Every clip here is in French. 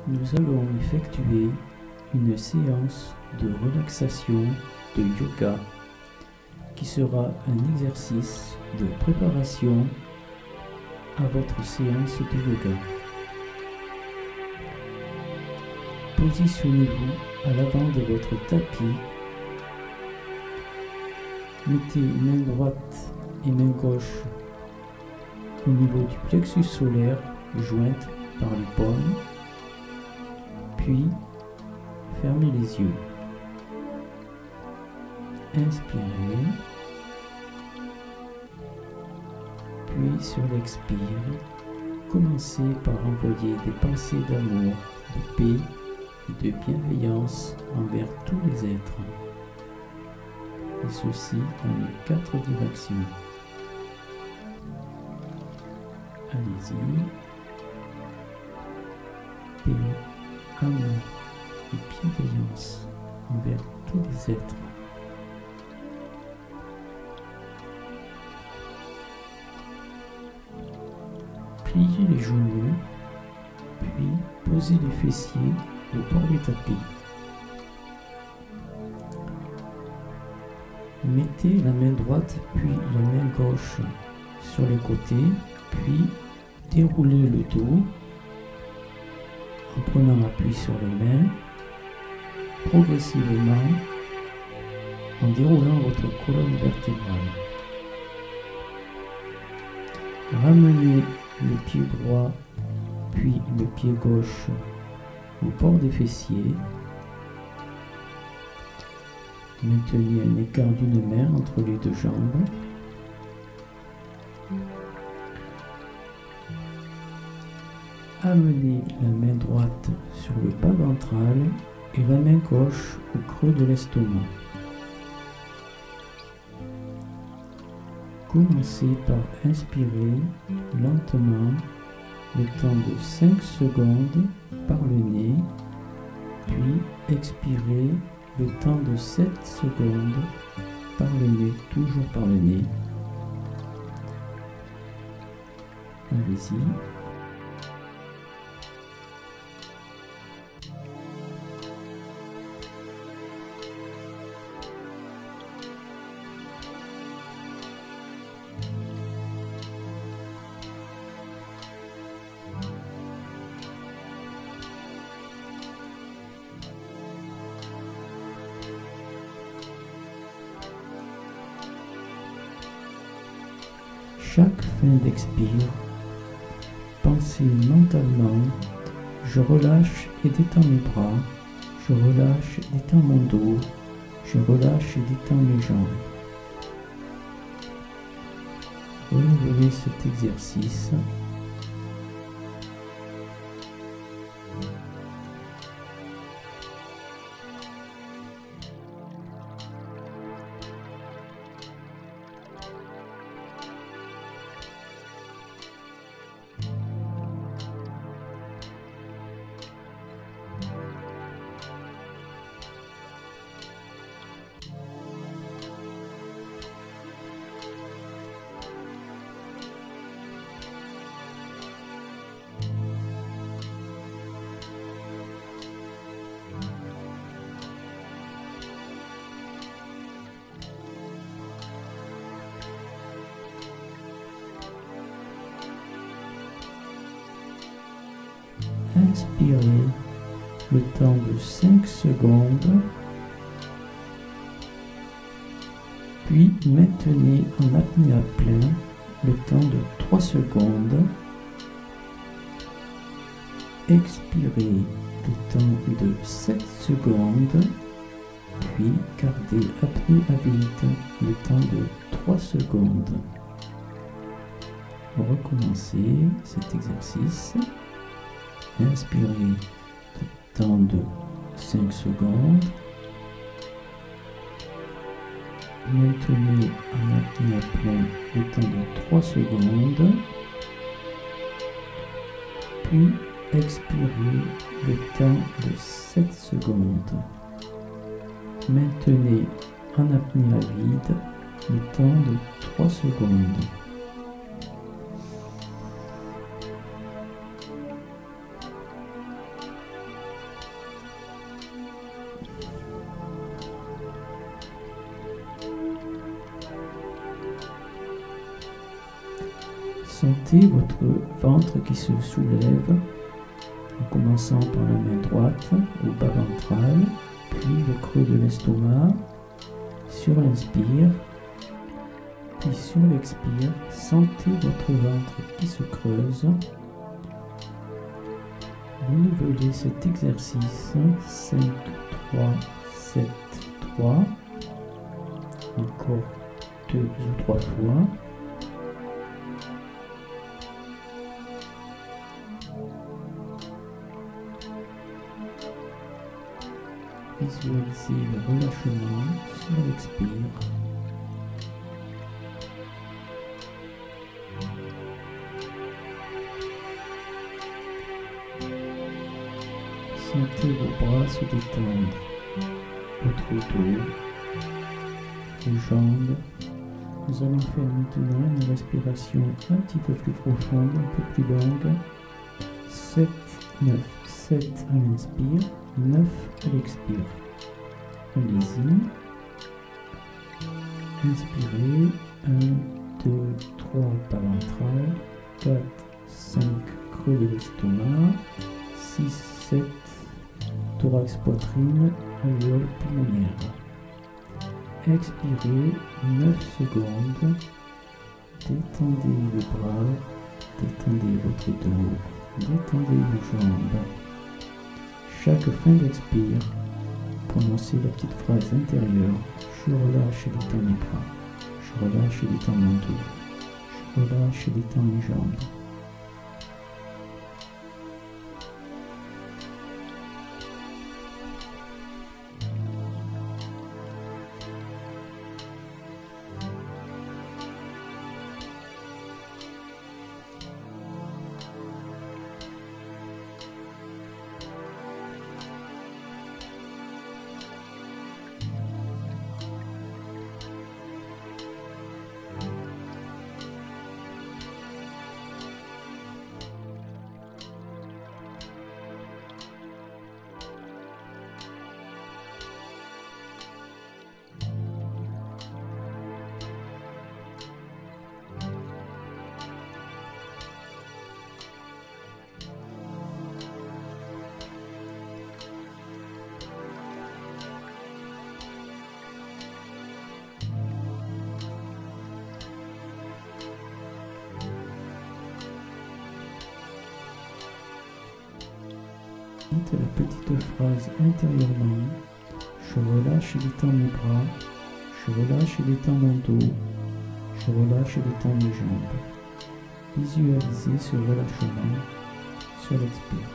nous allons effectuer une séance de relaxation de yoga qui sera un exercice de préparation à votre séance de yoga. Positionnez-vous à l'avant de votre tapis. Mettez main droite et main gauche au niveau du plexus solaire, jointes par les paumes. Puis, fermez les yeux. Inspirez. Puis, sur l'expire, commencez par envoyer des pensées d'amour, de paix et de bienveillance envers tous les êtres. Et ceci dans les 4 directions. Allez-y. Paix, amour et bienveillance envers tous les êtres. Pliez les genoux, puis posez les fessiers au bord du tapis. Mettez la main droite puis la main gauche sur les côtés, puis déroulez le dos en prenant appui sur les mains, progressivement en déroulant votre colonne vertébrale. Ramenez le pied droit puis le pied gauche au bord des fessiers. Maintenez un écart d'une main entre les deux jambes. Amenez la main droite sur le bas ventral et la main gauche au creux de l'estomac. Commencez par inspirer lentement le temps de 5 secondes par le nez, puis expirez le temps de 7 secondes par le nez, toujours par le nez. Allez-y. Chaque fin d'expire, pensez mentalement, je relâche et détends mes bras, je relâche et détends mon dos, je relâche et détends mes jambes. Renouvelez cet exercice. Inspirez le temps de 5 secondes, puis maintenez en apnée à plein le temps de 3 secondes. Expirez le temps de 7 secondes, puis gardez apnée à vide le temps de 3 secondes. Recommencez cet exercice. Inspirez le temps de 5 secondes. Maintenez en apnée à plein le temps de 3 secondes. Puis expirez le temps de 7 secondes. Maintenez en apnée à vide le temps de 3 secondes. Sentez votre ventre qui se soulève en commençant par la main droite au bas ventral, puis le creux de l'estomac sur l'inspire, puis sur l'expire, sentez votre ventre qui se creuse. Renouvelez cet exercice 5, 3, 7, 3, encore 2 ou 3 fois. Visualisez le relâchement sur l'expire. Sentez vos bras se détendre, votre dos, vos jambes. Nous allons faire maintenant une respiration un petit peu plus profonde, un peu plus longue. 7, 9, 7 à l'inspire, 9 à l'expire. Allez-y. Inspirez, 1, 2, 3 par ventral, 4, 5 creux de l'estomac, 6, 7 thorax poitrine, alvéole pulmonaire. Expirez 9 secondes, détendez les bras, détendez votre dos, détendez vos jambes. Chaque fin d'expire, prononcez la petite phrase intérieure, je relâche et détends mes bras, je relâche et détends mon dos, je relâche et détends mes jambes. Dites la petite phrase intérieurement, je relâche et détends mes bras, je relâche et détends mon dos, je relâche et détends mes jambes. Visualisez ce relâchement sur l'expire.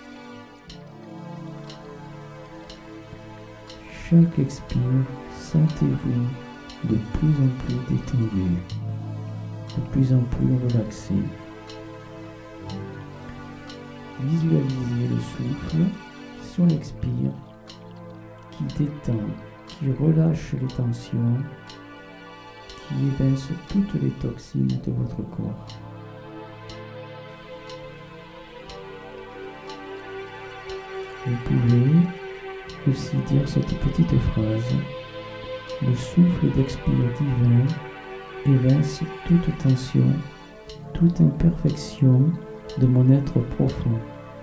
Chaque expire, sentez-vous de plus en plus détendu, de plus en plus relaxé. Visualisez le souffle sur l'expire qui détend, qui relâche les tensions, qui évince toutes les toxines de votre corps. Vous pouvez aussi dire cette petite phrase, le souffle d'expire divin évince toute tension, toute imperfection de mon être profond.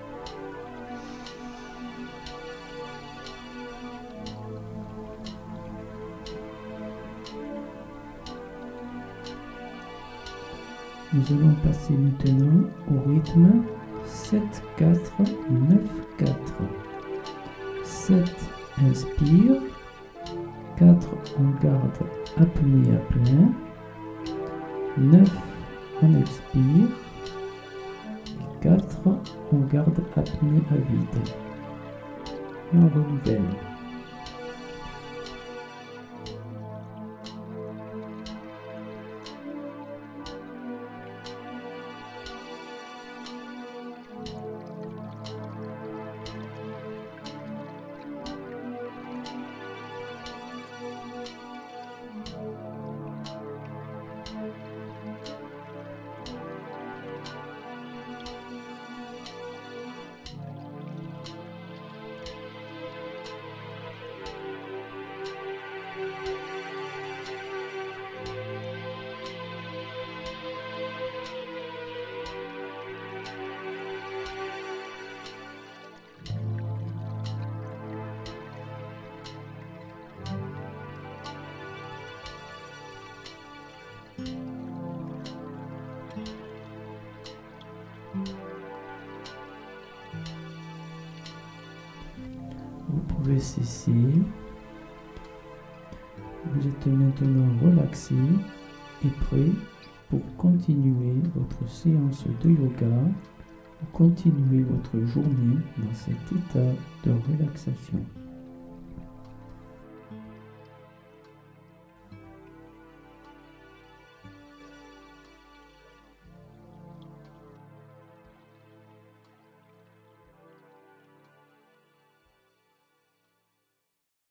Nous allons passer maintenant au rythme 7-4-9-4. 7, inspire. 4, on garde apnée à plein. 9, on expire. 4, on garde apnée à vide. Et on renouvelle. pouvez cesser. Vous êtes maintenant relaxé et prêt pour continuer votre séance de yoga, ou continuer votre journée dans cet état de relaxation.